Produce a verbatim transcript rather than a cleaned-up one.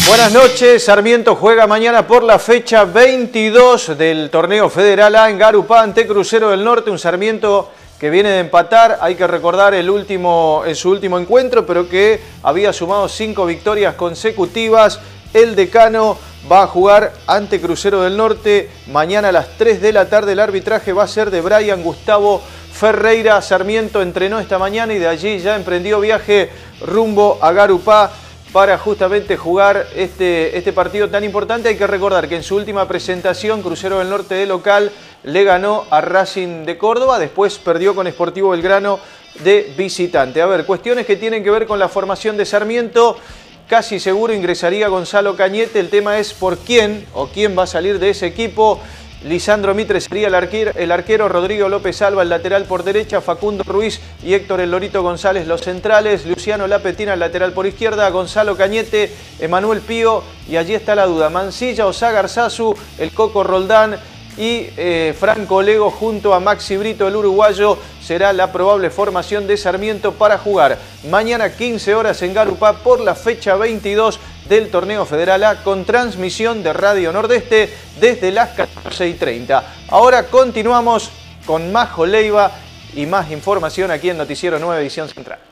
Buenas noches, Sarmiento juega mañana por la fecha veintidós del torneo Federal A en Garupá ante Crucero del Norte, un Sarmiento que viene de empatar, hay que recordar el último, en su último encuentro, pero que había sumado cinco victorias consecutivas. El decano va a jugar ante Crucero del Norte mañana a las tres de la tarde. El arbitraje va a ser de Brian Gustavo Ferreira. Sarmiento entrenó esta mañana y de allí ya emprendió viaje rumbo a Garupá para justamente jugar este, este partido tan importante. Hay que recordar que en su última presentación Crucero del Norte de local le ganó a Racing de Córdoba, después perdió con Sportivo Belgrano de visitante. A ver, cuestiones que tienen que ver con la formación de Sarmiento. Casi seguro ingresaría Gonzalo Cañete, el tema es por quién o quién va a salir de ese equipo. Lisandro Mitre sería el arquero, el arquero, Rodrigo López Alba el lateral por derecha, Facundo Ruiz y Héctor El Lorito González los centrales, Luciano Lapetina el lateral por izquierda, Gonzalo Cañete, Emanuel Pío y allí está la duda, Mancilla o Sagarzazu, el Coco Roldán y eh, Franco Lego junto a Maxi Brito el uruguayo será la probable formación de Sarmiento para jugar mañana quince horas en Garupá por la fecha veintidós del torneo Federal A con transmisión de Radio Nordeste desde las catorce y treinta. Ahora continuamos con más Leiva y más información aquí en Noticiero nueve Edición Central.